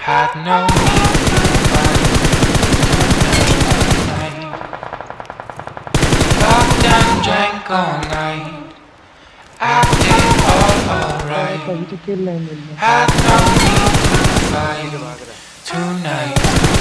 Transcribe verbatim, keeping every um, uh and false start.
Had no need to fight tonight. Fucked and drank all night. Acted all alright. Had no need to fight tonight.